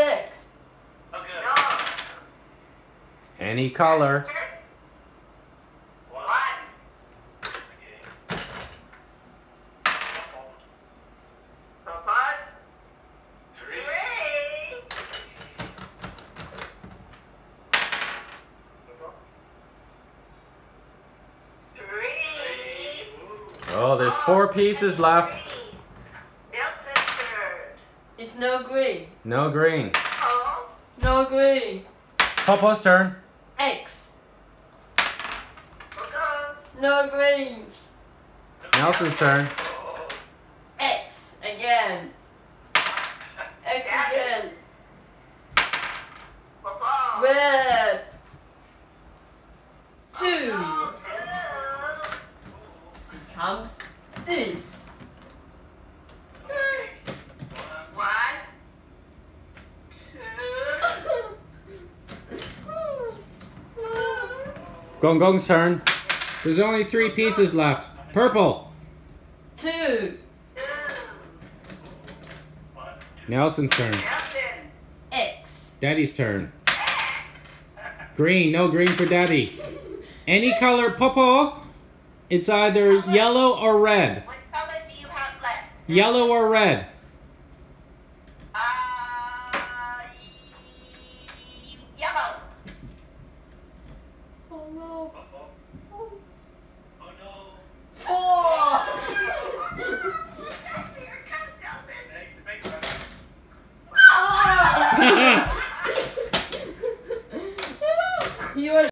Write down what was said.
6. Okay. Any color. One. Okay. Papa's Three. 3. Oh, there's 4 pieces left. Nelson's turn. It's no green. No green. Oh. No green. Popo's turn. X. Goes. No greens. Nelson's turn. X again. X again. Papa. Red. 2. Oh, 2. Comes this. 1, 2. Gong Gong's turn. There's only 3 pieces left. Purple. 2. Nelson's turn. Nelson. X. Daddy's turn. Green. No green for Daddy. Any color, Popo. It's either yellow or red. What color do you have left? Yellow or red. Yellow. Oh no. Oh no. 4. Here comes Nelson. Next, big one. You are